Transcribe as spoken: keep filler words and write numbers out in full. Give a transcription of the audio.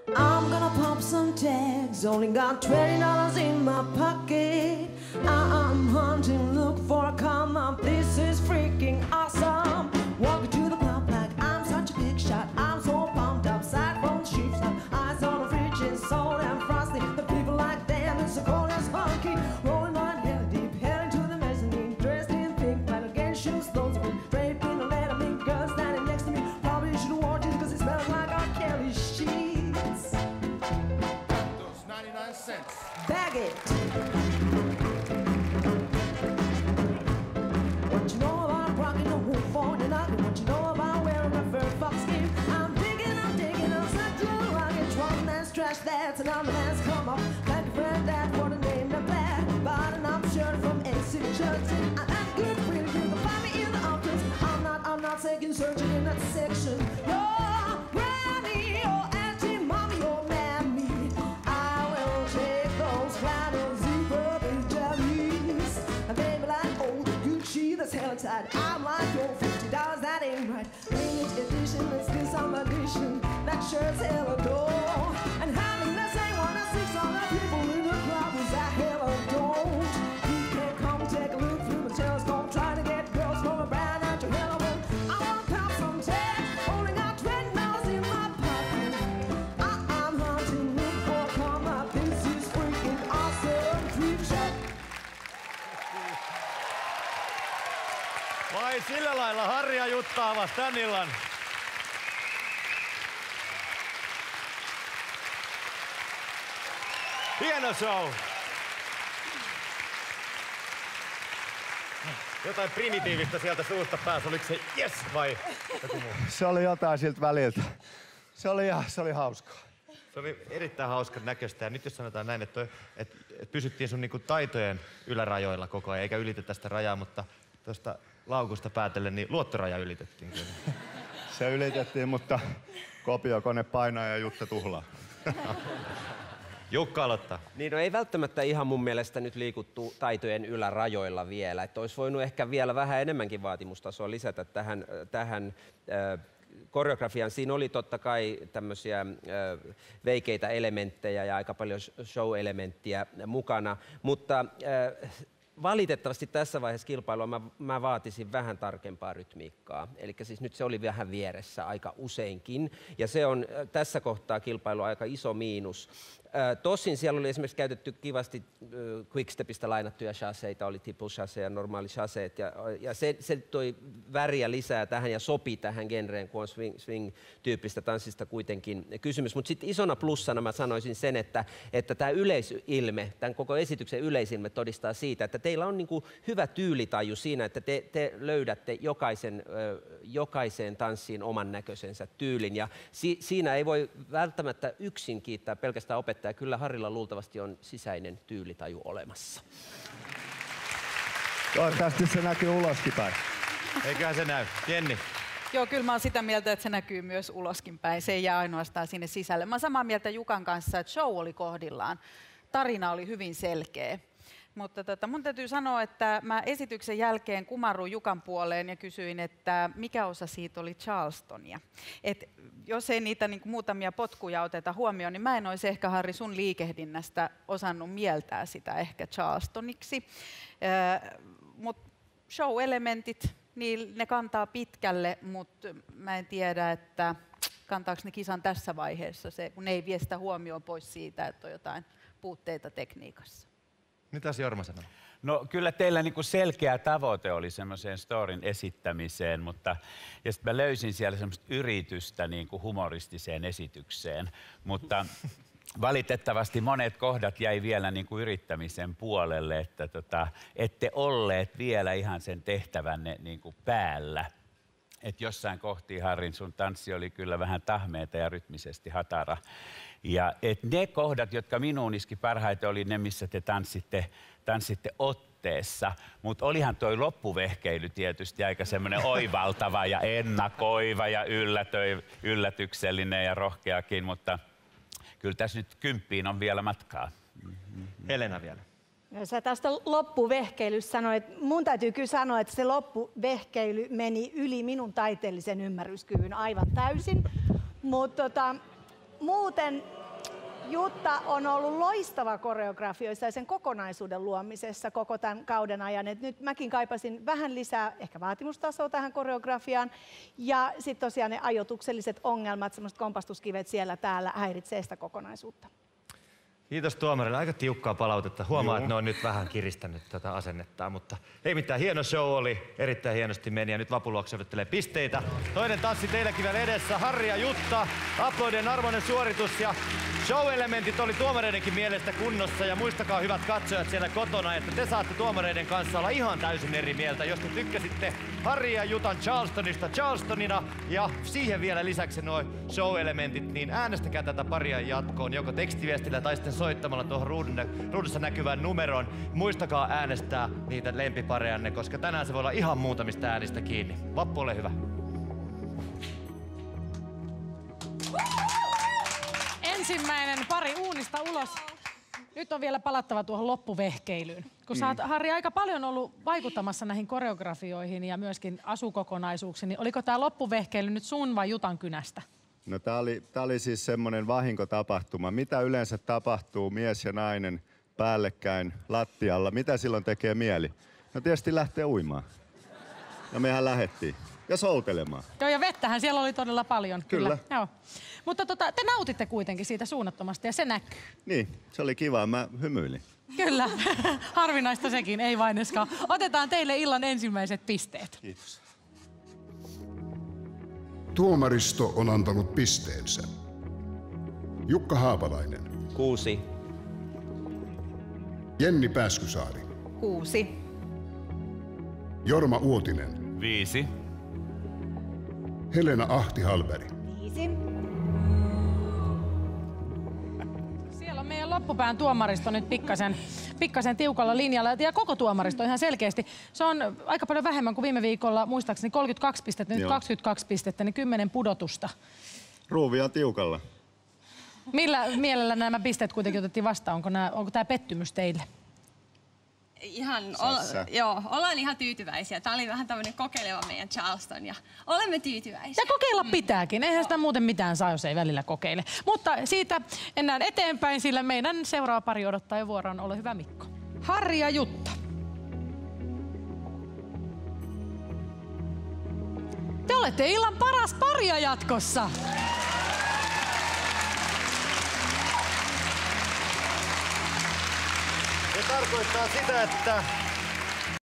I'm gonna pop some tags, only got twenty dollars in my pocket. I'm hunting, look for a come up, this is freaking awesome. Walking to the pub like I'm such a big shot, I'm so pumped up, side from the sheep stop. Eyes on the fridge, it's so damn frosty. The people like damn, it's so cold as funky. Rolling on hell deep, heading to the mezzanine. Dressed in pink, but again shoes, those are draped in a leather, mink girl standing next to me. Probably should have worn jeans cause it smells like R. Kelly sheets. Those ninety-nine cents. Bag it. What you know about rocking a roof for the night? What you know about wearing a fur fox skin? I'm digging, I'm digging, I'm such a rocket. One man's trash, that's another man's come up. Thank you for that, for the name the black. Button up shirt from A C Johnson. I am good, really, you can find me in the office. I'm not, I'm not taking searching in that section. Your granny, your auntie, mommy, your mammy. I will take those flannel zebra big jellies. And baby like old Gucci, that's hella tight. I'm like, yo, fifty dollars, that ain't right. Limited edition, let's do some addition. That shirt's hella dull. And having the same one as six other people in the crowd was that hella don't. You can't come take a look through the telescope, try to get girls from a brand out to hell of them. I wanna pop some tags, only got twenty dollars in my pocket. I am hunting, look for come up, this is freaking awesome. Treat shot. Vai sillä lailla Harri ja Jutta avasi tän illan. Hieno show! Jotain primitiivistä sieltä suusta pääsi. Oliko se yes vai joku muu? Se oli jotain siltä väliltä. Se oli, se oli hauskaa. Se oli erittäin hauskan näköistä. Ja nyt jos sanotaan näin, että, toi, että, että pysyttiin sun niinku taitojen ylärajoilla koko ajan, eikä ylitetä sitä rajaa, mutta tuosta laukusta päätellen, niin luottoraja ylitettiin kyllä. Se ylitettiin, mutta kopiokone painaa ja Jutta tuhlaa. Jukka aloittaa. Niin, no ei välttämättä ihan mun mielestä nyt liikuttu taitojen ylärajoilla vielä. Että olisi voinut ehkä vielä vähän enemmänkin vaatimustasoa lisätä tähän, tähän äh, koreografiaan. Siinä oli totta kai tämmöisiä äh, veikeitä elementtejä ja aika paljon show-elementtiä mukana, mutta äh, valitettavasti tässä vaiheessa kilpailua mä, mä vaatisin vähän tarkempaa rytmiikkaa. Eli siis nyt se oli vähän vieressä aika useinkin. Ja se on tässä kohtaa kilpailu aika iso miinus. Tosin siellä oli esimerkiksi käytetty kivasti quickstepistä lainattuja chaseita, oli tipple chase ja normaali chaseet. Ja, ja se, se toi väriä lisää tähän ja sopi tähän genreen, kun on swing, swing-tyyppistä tanssista kuitenkin kysymys. Mutta sitten isona plussana mä sanoisin sen, että, että tämä yleisilme, tämän koko esityksen yleisilme todistaa siitä, että teillä on niinku hyvä tyylitaju siinä, että te, te löydätte jokaisen, jokaiseen tanssiin oman näköisensä tyylin. Ja si, siinä ei voi välttämättä yksin kiittää pelkästään opettajaa. Kyllä Harrilla luultavasti on sisäinen tyylitaju olemassa. Toivottavasti se näkyy uloskin päin. Eiköhän se näy. Jenni. Joo, kyllä mä oon sitä mieltä, että se näkyy myös uloskin päin. Se ei jää ainoastaan sinne sisälle. Mä oon samaa mieltä Jukan kanssa, että show oli kohdillaan. Tarina oli hyvin selkeä. Mutta tota, mun täytyy sanoa, että mä esityksen jälkeen kumarruin Jukan puoleen ja kysyin, että mikä osa siitä oli Charlestonia. Et jos ei niitä niin kuin muutamia potkuja oteta huomioon, niin mä en olisi ehkä, Harri, sun liikehdinnästä osannut mieltää sitä ehkä Charlestoniksi. Äh, Mutta show-elementit, niin ne kantaa pitkälle, mutta mä en tiedä, että kantaako ne kisan tässä vaiheessa, se, kun ne ei vie sitä huomioon pois siitä, että on jotain puutteita tekniikassa. Mitäs Jorma sanoo? No kyllä teillä niinku selkeä tavoite oli semmoiseen storin esittämiseen, mutta ja sitten mä löysin siellä semmoista yritystä niinku humoristiseen esitykseen, mutta valitettavasti monet kohdat jäi vielä niinku yrittämisen puolelle, että tota, ette olleet vielä ihan sen tehtävänne niinku päällä. Et jossain kohti, Harrin, sun tanssi oli kyllä vähän tahmeeta ja rytmisesti hatara. Ja et ne kohdat, jotka minuun iski parhaiten, oli ne, missä te tanssitte, tanssitte otteessa. Mutta olihan toi loppuvehkeily tietysti aika semmoinen oivaltava ja ennakoiva ja yllätöi, yllätyksellinen ja rohkeakin, mutta kyllä tässä nyt kymppiin on vielä matkaa. Helena vielä. Ja sä tästä loppuvehkeilystä sanoit, mun täytyy kyllä sanoa, että se loppuvehkeily meni yli minun taiteellisen ymmärryskyvyn aivan täysin. Mutta tota, muuten Jutta on ollut loistava koreografioissa ja sen kokonaisuuden luomisessa koko tämän kauden ajan. Et nyt mäkin kaipasin vähän lisää ehkä vaatimustasoa tähän koreografiaan. Ja sitten tosiaan ne ajotukselliset ongelmat, semmoiset kompastuskivet siellä täällä häiritsee sitä kokonaisuutta. Kiitos tuomarille. Aika tiukkaa palautetta. Huomaa, että ne on nyt vähän kiristänyt tätä asennetta, mutta ei mitään. Hieno show oli. Erittäin hienosti meni ja nyt Vapuluokse odottelee pisteitä. Toinen tanssi teilläkin vielä edessä. Harri ja Jutta. Aplodien arvoinen suoritus ja show-elementit oli tuomareidenkin mielestä kunnossa. Ja muistakaa hyvät katsojat siellä kotona, että te saatte tuomareiden kanssa olla ihan täysin eri mieltä. Jos te tykkäsitte Harri ja Jutan Charlestonista Charlestonina ja siihen vielä lisäksi nuo show-elementit, niin äänestäkää tätä paria jatkoon joko tekstiviestillä tai sitten soittamalla tuohon ruudussa näkyvään numeroon. Muistakaa äänestää niitä lempiparejanne, koska tänään se voi olla ihan muutamista äänistä kiinni. Vappu, ole hyvä. Ensimmäinen pari uunista ulos. Nyt on vielä palattava tuohon loppuvehkeilyyn. Kun mm. sä oot, Harri, aika paljon ollut vaikuttamassa näihin koreografioihin ja myöskin asukokonaisuuksiin, niin oliko tää loppuvehkeily nyt sun vai Jutan kynästä? No tää oli, tää oli siis semmonen vahinkotapahtuma. Mitä yleensä tapahtuu mies ja nainen päällekkäin lattialla? Mitä silloin tekee mieli? No tietysti lähtee uimaan. Ja mehän lähdettiin. Ja soutelemaan. Joo, ja vettähän siellä oli todella paljon. Kyllä. Kyllä. Joo. Mutta tota, te nautitte kuitenkin siitä suunnattomasti ja se näkyy. Niin, se oli kiva. Mä hymyilin. Kyllä. Harvinaista sekin, ei vaineskaan. Otetaan teille illan ensimmäiset pisteet. Kiitos. Tuomaristo on antanut pisteensä. Jukka Haapalainen. Kuusi. Jenni Pääskysaari. Kuusi. Jorma Uotinen. Viisi. Helena Ahti-Hallberg. Viisi. Siellä on meidän loppupään tuomaristo nyt pikkasen, pikkasen tiukalla linjalla ja koko tuomaristo ihan selkeästi. Se on aika paljon vähemmän kuin viime viikolla, muistaakseni kolmekymmentäkaksi pistettä, nyt Joo. kaksikymmentäkaksi pistettä, niin kymmenen pudotusta. Ruuvi on tiukalla. Millä mielellä nämä pisteet kuitenkin otettiin vastaan? Onko, nämä, onko tämä pettymys teille? Ihan, ol, joo, ollaan ihan tyytyväisiä. Tämä oli vähän tämmöinen kokeileva meidän Charleston ja olemme tyytyväisiä. Ja kokeilla pitääkin. Eihän sitä muuten mitään saa, jos ei välillä kokeile. Mutta siitä enää eteenpäin, sillä meidän seuraava pari odottaa jo vuoroon. Ole hyvä, Mikko. Harri ja Jutta. Te olette illan paras paria jatkossa. Se tarkoittaa sitä, että